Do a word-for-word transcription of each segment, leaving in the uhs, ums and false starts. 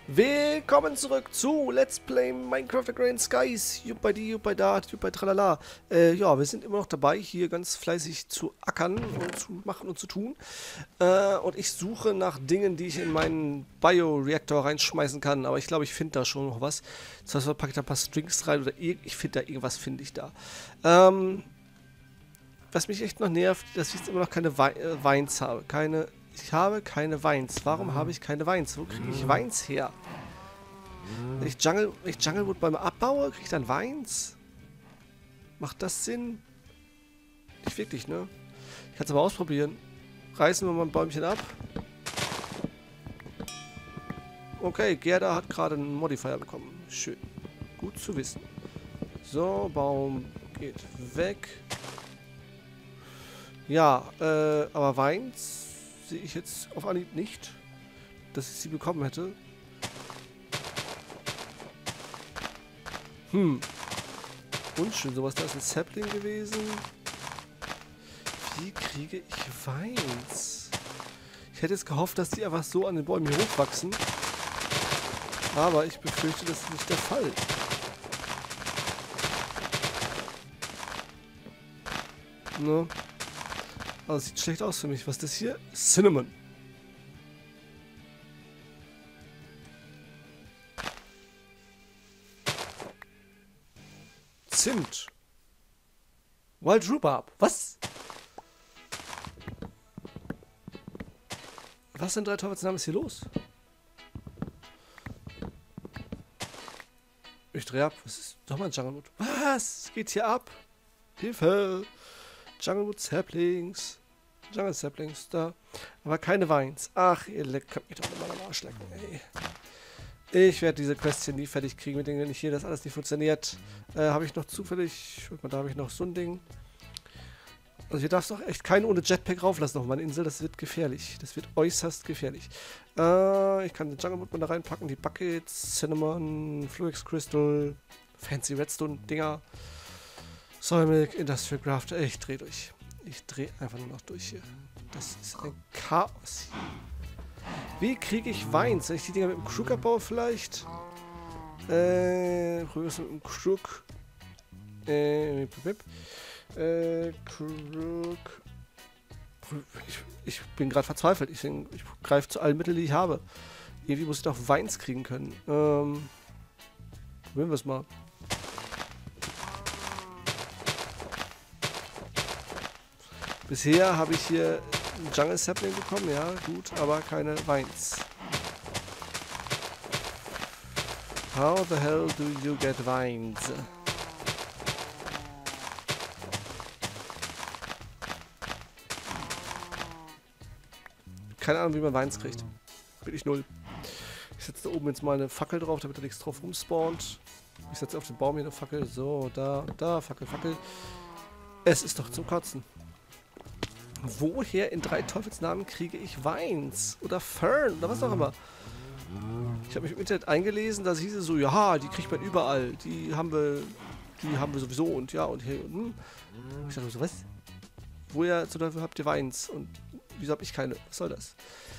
Willkommen zurück zu Let's Play Minecraft The Grand Skies. Jupp di, jupp da, jupp tralala. Äh, ja, wir sind immer noch dabei, hier ganz fleißig zu ackern und zu machen und zu tun. Äh, und ich suche nach Dingen, die ich in meinen Bioreaktor reinschmeißen kann. Aber ich glaube, ich finde da schon noch was. Das heißt, packe ich da ein paar Strings rein oder ich finde da irgendwas, finde ich da. Ähm, was mich echt noch nervt, dass ich jetzt immer noch keine Wei äh, Weins habe. Keine... Ich habe keine Weins. Warum habe ich keine Weins? Wo kriege ich Weins her? Wenn ich, Jungle, wenn ich Junglewood beim abbaue, kriege ich dann Weins? Macht das Sinn? Nicht wirklich, ne? Ich kann es aber ausprobieren. Reißen wir mal ein Bäumchen ab. Okay, Gerda hat gerade einen Modifier bekommen. Schön. Gut zu wissen. So, Baum geht weg. Ja, äh, aber Weins sehe ich jetzt auf Anhieb nicht, dass ich sie bekommen hätte. Hm. Unschön, sowas. Da ist ein Sapling gewesen. Wie kriege ich Weins? Ich hätte jetzt gehofft, dass die einfach so an den Bäumen hier hochwachsen. Aber ich befürchte, das ist nicht der Fall. Ne? Also sieht schlecht aus für mich. Was ist das hier? Cinnamon. Zimt. Wild Rhubarb. Was? Was denn drei Teufelsnamen ist hier los? Ich drehe ab. Was ist? Doch mal ein Junglewood. Was? Geht hier ab? Hilfe! Junglewood Saplings. Jungle Saplings, da. Aber keine Weins. Ach, ihr Leck, könnt mich doch immer am Arsch lecken, ey. Ich werde diese Quests hier nie fertig kriegen, mit denen wenn ich hier das alles nicht funktioniert. Äh, habe ich noch zufällig. Guck mal, da habe ich noch so ein Ding. Also hier darfst du auch echt keinen ohne Jetpack rauflassen auf meine Insel. Das wird gefährlich. Das wird äußerst gefährlich. Äh, ich kann den Junglewood mal da reinpacken. Die Buckets, Cinnamon, Fluix Crystal, Fancy Redstone Dinger. Soy Milk, Industrial Craft. Ich dreh durch. Ich drehe einfach nur noch durch hier. Das ist ein Chaos hier. Wie kriege ich Weins? Wenn ich die Dinger mit dem Crook abbaue vielleicht? Äh, probieren wir es mit dem Crook. Äh, äh, Crook. Ich, ich bin gerade verzweifelt. Ich, ich greife zu allen Mitteln, die ich habe. Irgendwie muss ich doch Weins kriegen können. Ähm, probieren wir es mal. Bisher habe ich hier einen Jungle Sapling bekommen, ja, gut, aber keine Weins. How the hell do you get Weins? Keine Ahnung, wie man Weins kriegt. Bin ich null. Ich setze da oben jetzt mal eine Fackel drauf, damit da nichts drauf rumspawnt. Ich setze auf den Baum hier eine Fackel. So, da, da, Fackel, Fackel. Es ist doch zum Kotzen. Woher in drei Teufelsnamen kriege ich Weins? Oder Fern? Oder was auch immer. Ich habe mich im Internet eingelesen, da hieß es so, ja, die kriegt man überall. Die haben wir, die haben wir sowieso und ja und hier. Hm. Ich dachte so, was? Woher zum Teufel habt ihr Weins? Und wieso habe ich keine? Was soll das?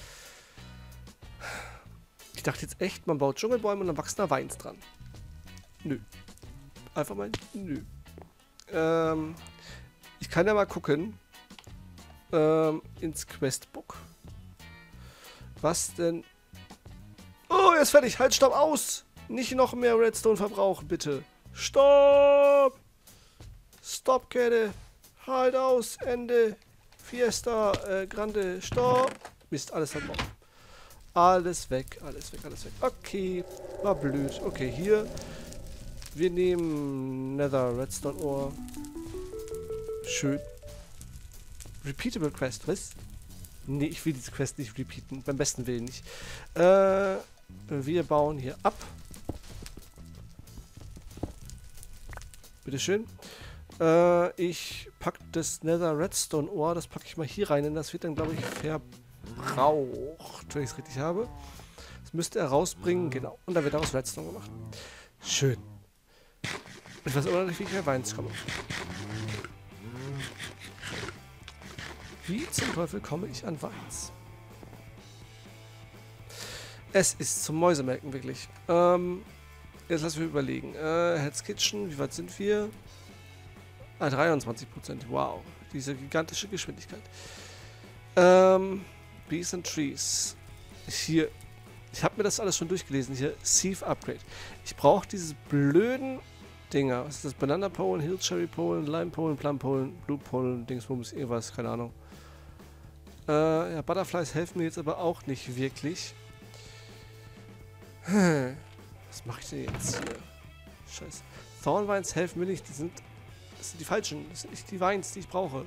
Ich dachte jetzt echt, man baut Dschungelbäume und dann wachsen da Weins dran. Nö. Einfach mal, nö. Ähm, ich kann ja mal gucken. Ähm, ins Questbook. Was denn? Oh, er ist fertig. Halt, stopp, aus! Nicht noch mehr Redstone verbrauchen, bitte. Stopp! Stopp, Kette. Halt aus. Ende. Fiesta. Äh, Grande. Stopp. Mist, alles verbraucht. Alles weg, alles weg, alles weg. Okay. War blöd. Okay, hier. Wir nehmen Nether Redstone Ore. Schön. Repeatable Quest, was? Nee, ich will diese Quest nicht repeaten. Beim besten Willen nicht. Äh, wir bauen hier ab. Bitteschön. Äh, ich packe das Nether Redstone Ore, das packe ich mal hier rein, denn das wird dann, glaube ich, verbraucht, wenn ich es richtig habe. Das müsste er rausbringen, genau. Und dann wird daraus Redstone gemacht. Schön. Ich weiß immer noch nicht, wie ich mehr Weins komme. Wie zum Teufel komme ich an Weins? Es ist zum Mäusemelken, wirklich. Ähm, jetzt lassen wir überlegen. Äh, Hell's Kitchen, wie weit sind wir? Ah, dreiundzwanzig Prozent. Wow. Diese gigantische Geschwindigkeit. Ähm, Bees and Trees. Hier. Ich habe mir das alles schon durchgelesen. Hier, Sieve Upgrade. Ich brauche dieses blöden Dinger. Was ist das? Banana Pollen, Hill Cherry Pollen, Lime Pollen, Plum Pollen, Blue Pollen, Dingsbums, irgendwas, keine Ahnung. Äh, ja, Butterflies helfen mir jetzt aber auch nicht wirklich. Was mache ich denn jetzt hier? Scheiße. Thornvines helfen mir nicht. Die sind, das sind die falschen. Das sind nicht die Vines, die ich brauche.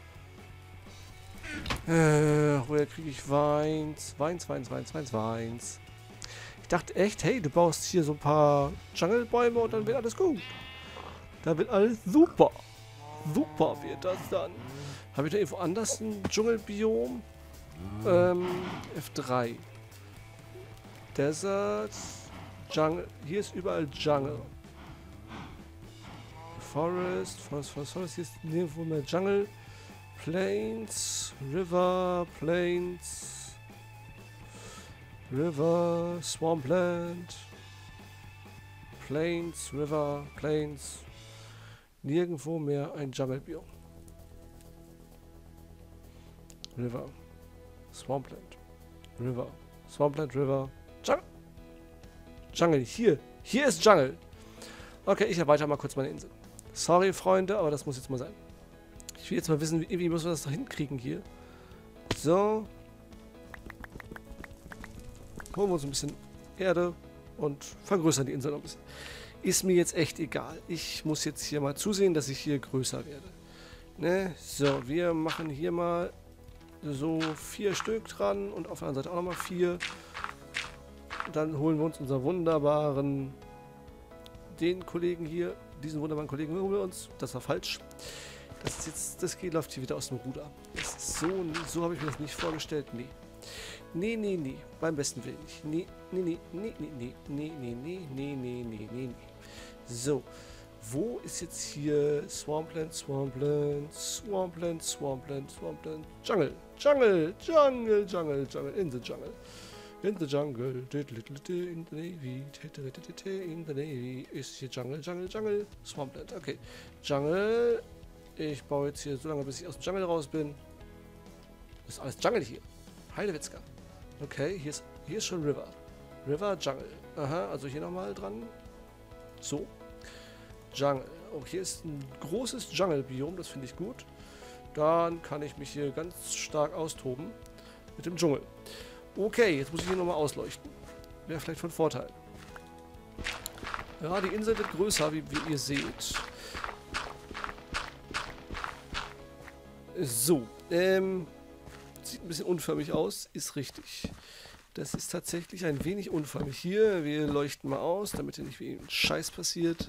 Äh, woher kriege ich Vines? Vines, Vines, Vines, Vines, Vines. Ich dachte echt, hey, du baust hier so ein paar Jungle-Bäume und dann wird alles gut. Da wird alles super. Super wird das dann. Habe ich da irgendwo anders ein Dschungelbiom? Ähm, F drei. Desert, Jungle. Hier ist überall Jungle. Forest, Forest, Forest, Forest. Hier ist nirgendwo mehr Jungle. Plains, River, Plains, River, Swampland, Plains, River, Plains. Nirgendwo mehr ein Jungle-Biom. River, Swampland, River, Swampland, River, Jungle. Jungle, hier. Hier ist Jungle. Okay, ich erweitere mal kurz meine Insel. Sorry, Freunde, aber das muss jetzt mal sein. Ich will jetzt mal wissen, wie, wie müssen wir das doch hinkriegen hier. So. Holen wir uns ein bisschen Erde und vergrößern die Insel noch ein bisschen. Ist mir jetzt echt egal. Ich muss jetzt hier mal zusehen, dass ich hier größer werde. Ne? So, wir machen hier mal so vier Stück dran und auf der anderen Seite auch nochmal vier. Und dann holen wir uns unseren wunderbaren, den Kollegen hier, diesen wunderbaren Kollegen holen wir uns. Das war falsch. Das ist jetzt, das geht, läuft hier wieder aus dem Ruder. Das ist so, so habe ich mir das nicht vorgestellt. Nee. Nee, nee, nee. Beim besten Willen nicht. Nee, nee, nee, nee, nee, nee, nee, nee, nee, nee, nee, nee, nee. So. Wo ist jetzt hier Swampland, Swampland, Swampland, Swampland, Swampland, Jungle, Jungle, Jungle, Jungle, Jungle, in the Jungle. In the Jungle, in the Navy, in the Navy, ist hier Jungle, Jungle, Jungle, Swampland, okay. Jungle, ich baue jetzt hier so lange, bis ich aus dem Jungle raus bin. Das ist alles Jungle hier. Heidewitzka. Okay, hier ist, hier ist schon River. River, Jungle. Aha, also hier nochmal dran. So. Jungle. Oh, hier ist ein großes Jungle-Biom, das finde ich gut. Dann kann ich mich hier ganz stark austoben mit dem Dschungel. Okay, jetzt muss ich hier nochmal ausleuchten. Wäre vielleicht von Vorteil. Ja, die Insel wird größer, wie, wie ihr seht. So, ähm, sieht ein bisschen unförmig aus, ist richtig. Das ist tatsächlich ein wenig unförmig. Hier, wir leuchten mal aus, damit hier nicht wie ein Scheiß passiert.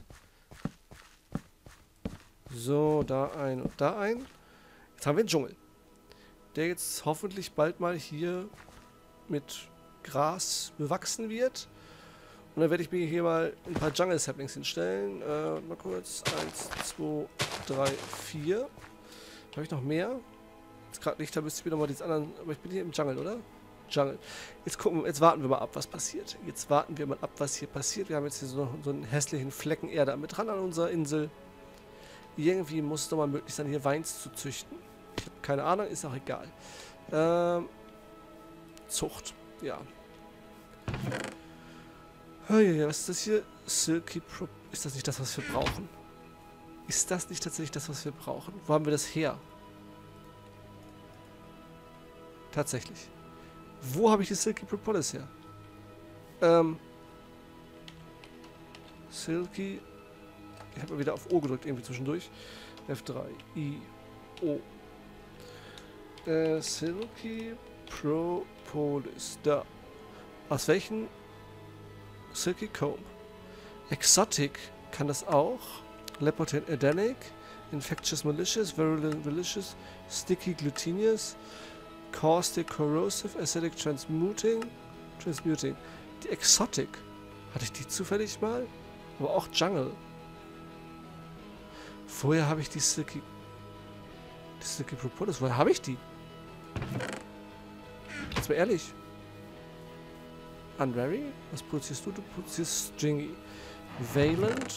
So, da ein und da ein. Jetzt haben wir einen Dschungel, der jetzt hoffentlich bald mal hier mit Gras bewachsen wird. Und dann werde ich mir hier mal ein paar Jungle Saplings hinstellen. Äh, mal kurz. Eins, zwei, drei, vier. Habe ich noch mehr? Jetzt gerade nicht, da müsste ich mir nochmal diese anderen. Aber ich bin hier im Jungle, oder? Jungle. Jetzt gucken, jetzt warten wir mal ab, was passiert. Jetzt warten wir mal ab, was hier passiert. Wir haben jetzt hier so, so einen hässlichen Flecken Erde mit dran an unserer Insel. Irgendwie muss es doch mal möglich sein, hier Weins zu züchten. Ich habe keine Ahnung, ist auch egal. Ähm, Zucht, ja. Hey, was ist das hier? Silky Pro. Ist das nicht das, was wir brauchen? Ist das nicht tatsächlich das, was wir brauchen? Wo haben wir das her? Tatsächlich. Wo habe ich die Silky Propolis her? Ähm. Silky. Ich habe mal wieder auf O gedrückt, irgendwie zwischendurch. F drei, I, O. Äh, Silky Propolis. Da. Aus welchen? Silky Comb. Exotic kann das auch. Lepotin Edenic. Infectious Malicious. Virulent Malicious. Sticky Glutinous. Caustic Corrosive. Acidic Transmuting. Transmuting. Die Exotic. Hatte ich die zufällig mal? Aber auch Jungle. Vorher habe ich die Silky... Die Silky Propolis. Woher habe ich die? Jetzt mal ehrlich. Unwary? Was produzierst du? Du produzierst Stringy. Valent.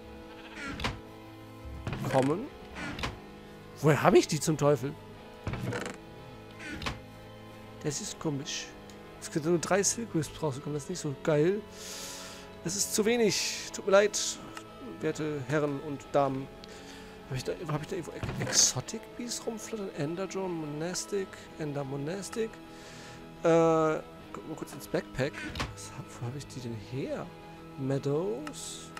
Common. Woher habe ich die zum Teufel? Das ist komisch. Es sind nur drei Silk Wisps rausgekommen. Das ist nicht so geil. Das ist zu wenig. Tut mir leid, werte Herren und Damen. Habe ich da, hab ich da irgendwo Exotic Beasts rumflattern? Enderdrome, Monastic, Ender Monastic. Äh, guck mal kurz ins Backpack. Was, wo habe ich die denn her? Meadows.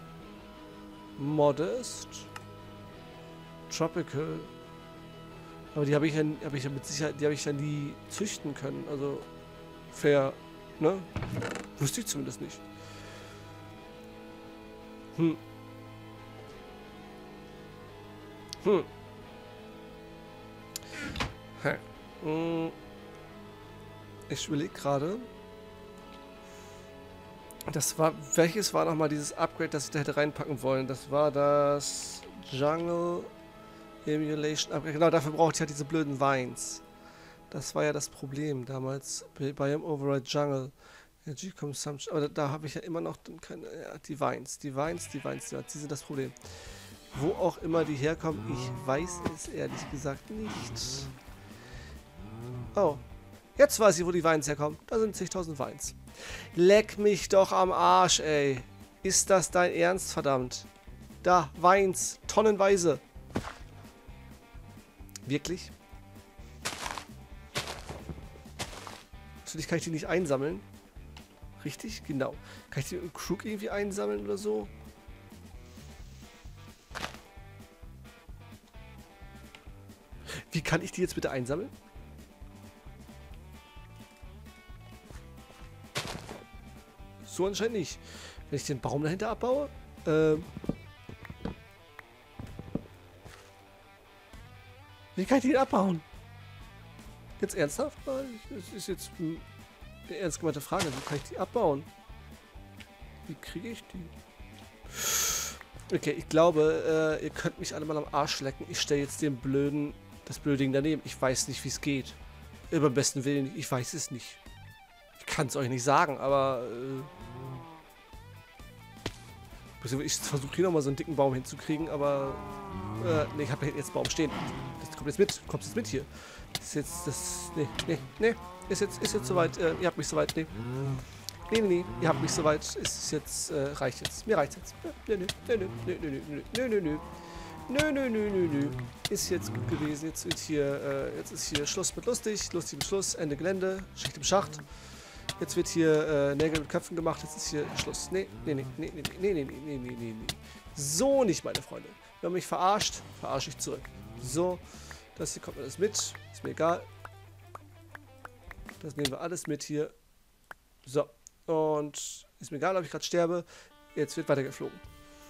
Modest. Tropical. Aber die habe ich ja, habe ich ja mit Sicherheit, die habe ich ja nie züchten können. Also fair, ne? Wusste ich zumindest nicht. Hm. Hm. Hm. Ich überlege gerade. Das war, welches war nochmal dieses Upgrade, das ich da hätte reinpacken wollen? Das war das Jungle Emulation Upgrade. Genau, dafür brauchte ich halt diese blöden Vines. Das war ja das Problem damals bei, bei dem Override Jungle. Energy Consumption. Aber da, da habe ich ja immer noch keine, ja, die Vines. Die Vines, die Vines, die Vines, die sind das Problem. Wo auch immer die herkommen, ich weiß es ehrlich gesagt nicht. Oh. Jetzt weiß ich, wo die Vines herkommen. Da sind zigtausend Vines. Leck mich doch am Arsch, ey. Ist das dein Ernst, verdammt? Da, Vines. Tonnenweise. Wirklich? Natürlich kann ich die nicht einsammeln. Richtig? Genau. Kann ich die mit einem Crook irgendwie einsammeln oder so? Wie kann ich die jetzt bitte einsammeln? So anscheinend nicht. Wenn ich den Baum dahinter abbaue? Ähm. Wie kann ich den abbauen? Jetzt ernsthaft? Das ist jetzt eine ernst gemeinte Frage. Wie kann ich die abbauen? Wie kriege ich die? Okay, ich glaube, äh, ihr könnt mich alle mal am Arsch lecken. Ich stelle jetzt den blöden, das blöde Ding daneben. Ich weiß nicht, wie es geht. Über besten Willen, ich weiß es nicht. Ich kann es euch nicht sagen, aber äh, ich versuche hier nochmal so einen dicken Baum hinzukriegen, aber äh, ne, ich habe jetzt einen Baum stehen. Das kommt jetzt mit. Kommst jetzt mit hier. Das ist jetzt das. Ne, ne, ne. Ist jetzt, ist jetzt soweit. Äh, ihr habt mich soweit. Ne. Nee, nee, nee, ihr habt mich soweit. Ist jetzt, äh, reicht jetzt. Mir reicht jetzt. Nö, nö, nö, nö, nö, nö, nö, nö, nö. Nö, nö, nö, nö, nö. Ist jetzt gut gewesen. Jetzt wird hier, äh, jetzt ist hier Schluss mit lustig. Lustig mit Schluss. Ende Gelände. Schicht im Schacht. Jetzt wird hier äh, Nägel mit Köpfen gemacht. Jetzt ist hier Schluss. Nee, nee, nee, nee, nee, nee, nee, nee, nee, nee, nee, nee. So nicht, meine Freunde. Wenn man mich verarscht, verarsche ich zurück. So. Das hier kommt alles mit. Ist mir egal. Das nehmen wir alles mit hier. So. Und ist mir egal, ob ich gerade sterbe. Jetzt wird weitergeflogen.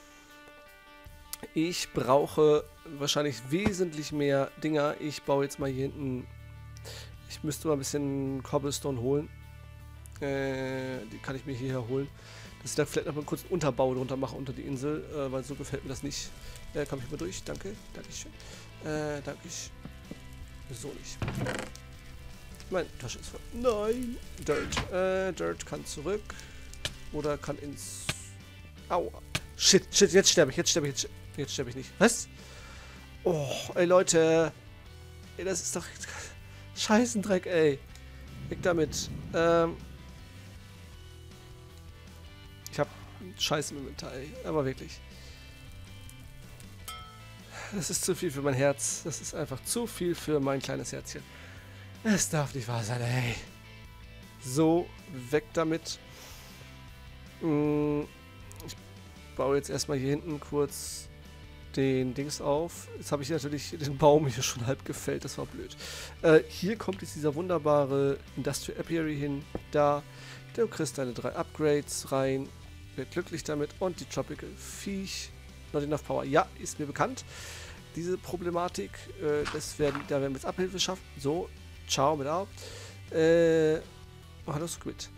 Ich brauche wahrscheinlich wesentlich mehr Dinger. Ich baue jetzt mal hier hinten. Ich müsste mal ein bisschen Cobblestone holen. Äh, die kann ich mir hierher holen. Dass ich da vielleicht noch mal kurz einen Unterbau drunter mache unter die Insel. Äh, weil so gefällt mir das nicht. Äh, komm ich mal durch. Danke. Dankeschön. Äh, danke ich. So nicht. Meine Tasche ist voll. Nein. Dirt. Äh, Dirt kann zurück. Oder kann ins... Aua. Shit, shit, jetzt sterbe ich. Jetzt sterbe ich. Jetzt, jetzt sterbe ich nicht. Was? Oh, ey Leute. Ey, das ist doch... Scheißendreck, ey. Weg damit. Ähm... Ich hab Scheiß im Inventar, ey. Aber wirklich. Das ist zu viel für mein Herz. Das ist einfach zu viel für mein kleines Herzchen. Es darf nicht wahr sein, ey. So, weg damit. Ich baue jetzt erstmal hier hinten kurz den Dings auf. Jetzt habe ich natürlich den Baum hier schon halb gefällt. Das war blöd. Äh, hier kommt jetzt dieser wunderbare Industrial Apiary hin. Da. Du kriegst deine drei Upgrades rein. Wird glücklich damit. Und die Tropical Viech. Not enough Power. Ja, ist mir bekannt. Diese Problematik. Äh, das werden, da werden wir jetzt Abhilfe schaffen. So. Ciao mit A. Äh. Oh, hallo Squid.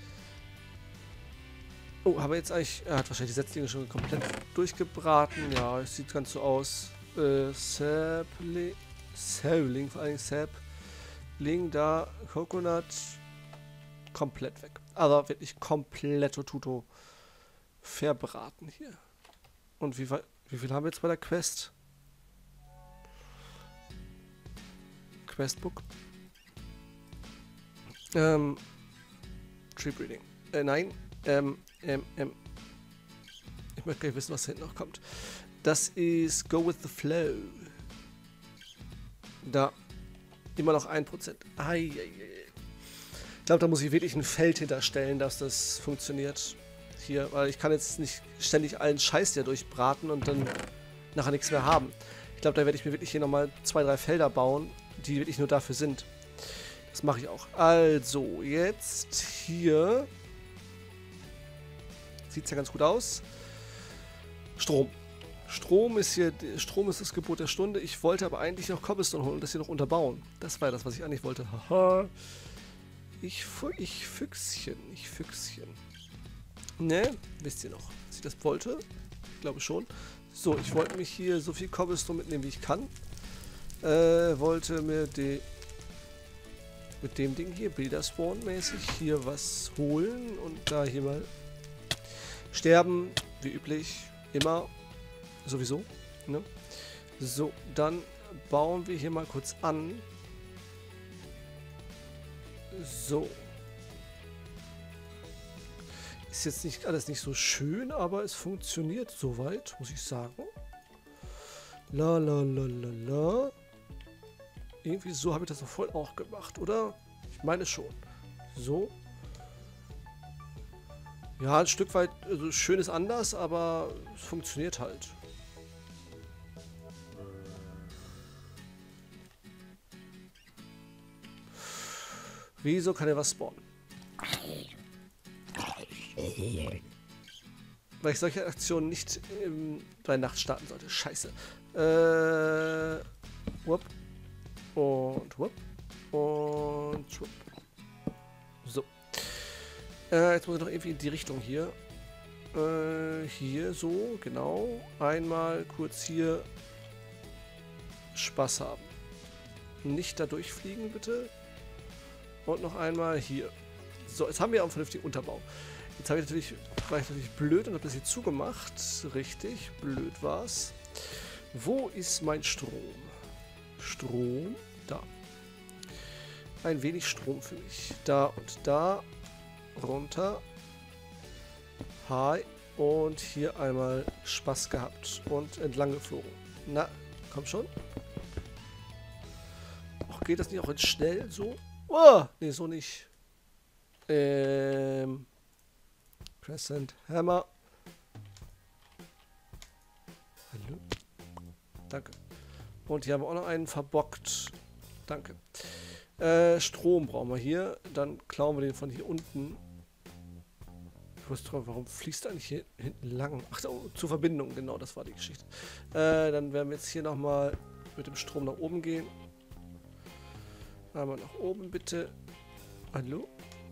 Oh, haben wir jetzt eigentlich... Er hat wahrscheinlich die Setzlinge schon komplett durchgebraten. Ja, es sieht ganz so aus. Äh, Sapling... Sapling, vor allem Sapling da. Coconut. komplett weg. Aber wirklich kompletto tuto verbraten hier. Und wie, wie viel haben wir jetzt bei der Quest? Questbook. Ähm, Tree Breeding. Äh, nein. Ähm, ähm, ähm. Ich möchte gar nicht wissen, was hinten noch kommt. Das ist Go with the Flow. Da. Immer noch ein Prozent. Ich glaube, da muss ich wirklich ein Feld hinterstellen, dass das funktioniert. Hier, weil ich kann jetzt nicht ständig allen Scheiß hier durchbraten und dann nachher nichts mehr haben. Ich glaube, da werde ich mir wirklich hier nochmal zwei, drei Felder bauen, die wirklich nur dafür sind. Das mache ich auch. Also, jetzt hier. Sieht ja ganz gut aus. Strom. Strom ist hier, Strom ist das Gebot der Stunde. Ich wollte aber eigentlich noch Cobblestone holen und das hier noch unterbauen. Das war das, was ich eigentlich wollte. Haha. Ich, ich Füchschen, ich Füchschen. Ne, wisst ihr noch, dass ich das wollte? Ich glaube schon. So, ich wollte mich hier so viel Cobblestone mitnehmen, wie ich kann. Äh, wollte mir die mit dem Ding hier, Bilderspawn-mäßig, hier was holen und da hier mal sterben, wie üblich, immer. Sowieso, ne? So, dann bauen wir hier mal kurz an. So. Ist jetzt nicht alles nicht so schön, aber es funktioniert soweit, muss ich sagen. La la la la la. Irgendwie so habe ich das doch voll auch gemacht, oder? Ich meine schon. So. Ja, ein Stück weit, also schön ist anders, aber es funktioniert halt. Wieso kann er was spawnen? Weil ich solche Aktionen nicht ähm, bei Nacht starten sollte. Scheiße. Äh, whoop. Und whoop. Und whoop. So. Äh, jetzt muss ich noch irgendwie in die Richtung hier. Äh, hier so, genau. Einmal kurz hier Spaß haben. Nicht da durchfliegen, bitte. Und noch einmal hier. So, jetzt haben wir auch einen vernünftigen Unterbau. Jetzt habe ich natürlich, war ich natürlich blöd und habe das hier zugemacht. Richtig, blöd war's. Wo ist mein Strom? Strom, da. Ein wenig Strom für mich. Da und da. Runter. Hi. Und hier einmal Spaß gehabt. Und entlang geflogen. Na, komm schon. Och, geht das nicht auch jetzt schnell so? Oh, nee, so nicht. Ähm. Crescent Hammer. Hallo. Danke. Und hier haben wir auch noch einen verbockt. Danke. Äh, Strom brauchen wir hier. Dann klauen wir den von hier unten. Ich wusste drauf, warum fließt eigentlich hier hinten lang? Ach, oh, zur Verbindung, genau, das war die Geschichte. Äh, dann werden wir jetzt hier nochmal mit dem Strom nach oben gehen. Einmal nach oben, bitte. Hallo?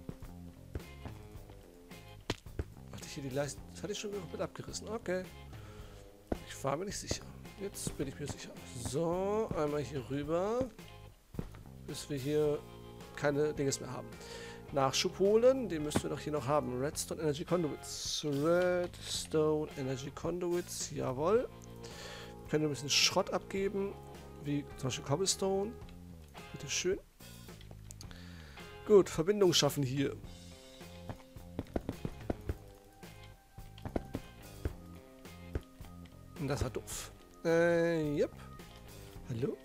Hatte ich hier die Leiste? Das hatte ich schon mit abgerissen. Okay. Ich war mir nicht sicher. Jetzt bin ich mir sicher. So, einmal hier rüber. Bis wir hier keine Dinges mehr haben. Nachschub holen. Den müssen wir doch hier noch haben. Redstone Energy Conduits. Redstone Energy Conduits. Jawohl. Wir können ein bisschen Schrott abgeben. Wie zum Beispiel Cobblestone. Bitte schön. Gut, Verbindung schaffen hier. Und das war doof. Äh, yep. Hallo?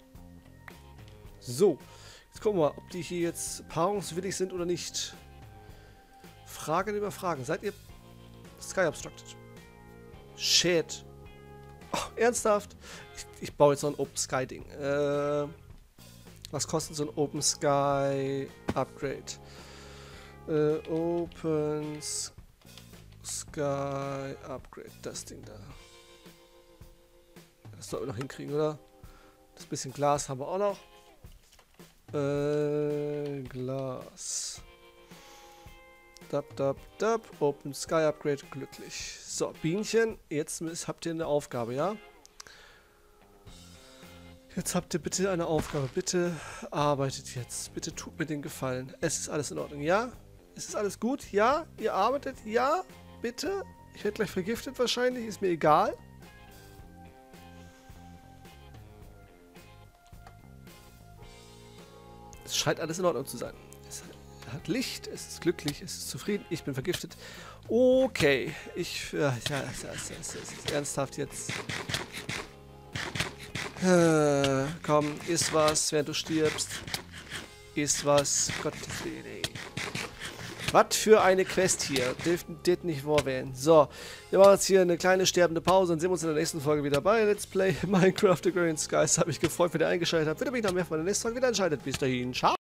So, jetzt gucken wir mal, ob die hier jetzt paarungswillig sind oder nicht. Fragen über Fragen. Seid ihr Sky Obstructed? Shit. Oh, ernsthaft? Ich, ich baue jetzt so ein Open Sky Ding. Äh... Was kostet so ein Open Sky Upgrade? Äh, Open Sky Upgrade. Das Ding da. Das sollten wir noch hinkriegen, oder? Das bisschen Glas haben wir auch noch. Äh, Glas. Dab, dab, dab. Open Sky Upgrade. Glücklich. So, Bienchen. Jetzt habt ihr eine Aufgabe, ja? Jetzt habt ihr bitte eine Aufgabe. Bitte arbeitet jetzt. Bitte tut mir den Gefallen. Es ist alles in Ordnung. Ja? Ist es alles gut? Ja? Ihr arbeitet? Ja? Bitte? Ich werde gleich vergiftet wahrscheinlich. Ist mir egal. Es scheint alles in Ordnung zu sein. Es hat Licht, es ist glücklich, es ist zufrieden. Ich bin vergiftet. Okay. Ich... Ja, ja, es ist, es ist ernsthaft jetzt. Äh, komm, iss was, während du stirbst. Iss was. Gottes Willen. Was für eine Quest hier. Dürft nicht vorwählen. So, wir machen jetzt hier eine kleine sterbende Pause und sehen uns in der nächsten Folge wieder bei Let's Play Minecraft Agrarian Skies. Habe mich gefreut, wenn ihr eingeschaltet habt. Würde mich noch mehr von der nächsten Folge wieder einschaltet. Bis dahin. Ciao.